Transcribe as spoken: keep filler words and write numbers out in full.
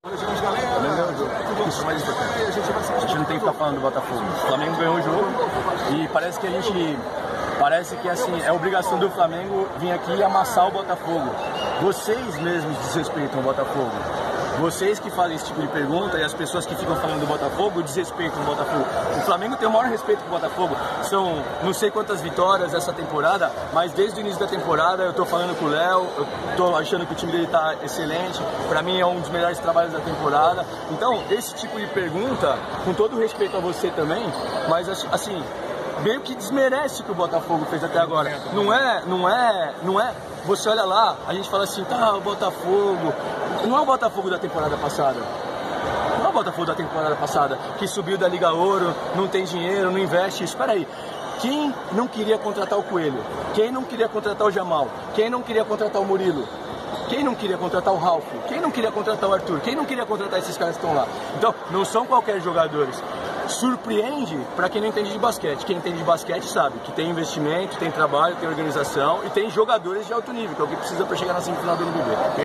Flamengo ganhou o jogo. Isso é mais importante. A gente não tem que ficar falando do Botafogo. O Flamengo ganhou o jogo e parece que a gente... Parece que assim, é obrigação do Flamengo vir aqui e amassar o Botafogo. Vocês mesmos desrespeitam o Botafogo. Vocês que fazem esse tipo de pergunta e as pessoas que ficam falando do Botafogo desrespeitam o Botafogo. O Flamengo tem o maior respeito com o Botafogo. São não sei quantas vitórias essa temporada, mas desde o início da temporada eu tô falando com o Léo, eu tô achando que o time dele tá excelente. Pra mim é um dos melhores trabalhos da temporada. Então, esse tipo de pergunta, com todo o respeito a você também, mas assim, meio que desmerece o que o Botafogo fez até agora. Não é, não é, não é. Você olha lá, a gente fala assim, tá, o Botafogo. Não é o Botafogo da temporada passada. Não é o Botafogo da temporada passada, que subiu da Liga Ouro, não tem dinheiro, não investe. Espera aí. Quem não queria contratar o Coelho? Quem não queria contratar o Jamal? Quem não queria contratar o Murilo? Quem não queria contratar o Ralf? Quem não queria contratar o Arthur? Quem não queria contratar esses caras que estão lá? Então, não são qualquer jogadores. Surpreende para quem não entende de basquete. Quem entende de basquete sabe que tem investimento, tem trabalho, tem organização e tem jogadores de alto nível, que é o que precisa para chegar na semifinal do N B B.